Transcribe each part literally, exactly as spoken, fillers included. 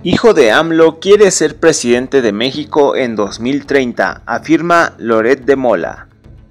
Hijo de AMLO quiere ser presidente de México en dos mil treinta, afirma Loret de Mola.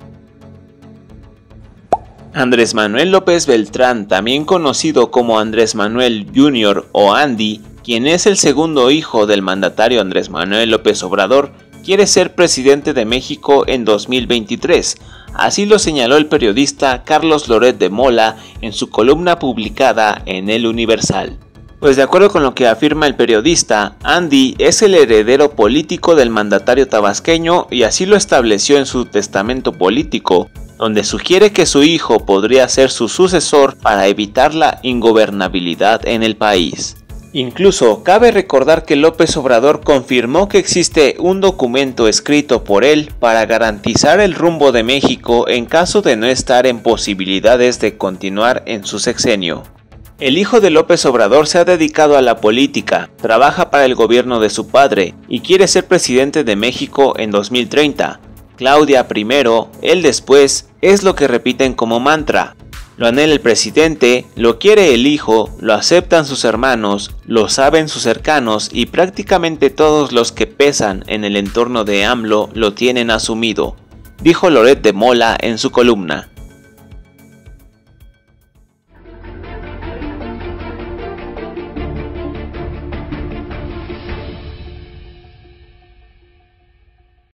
Andrés Manuel López Beltrán, también conocido como Andrés Manuel junior o Andy, quien es el segundo hijo del mandatario Andrés Manuel López Obrador, quiere ser presidente de México en dos mil veintitrés, así lo señaló el periodista Carlos Loret de Mola en su columna publicada en El Universal. Pues de acuerdo con lo que afirma el periodista, Andy es el heredero político del mandatario tabasqueño y así lo estableció en su testamento político, donde sugiere que su hijo podría ser su sucesor para evitar la ingobernabilidad en el país. Incluso cabe recordar que López Obrador confirmó que existe un documento escrito por él para garantizar el rumbo de México en caso de no estar en posibilidades de continuar en su sexenio. El hijo de López Obrador se ha dedicado a la política, trabaja para el gobierno de su padre y quiere ser presidente de México en dos mil treinta. Claudia primero, él después, es lo que repiten como mantra. Lo anhela el presidente, lo quiere el hijo, lo aceptan sus hermanos, lo saben sus cercanos y prácticamente todos los que pesan en el entorno de AMLO lo tienen asumido, dijo Loret de Mola en su columna.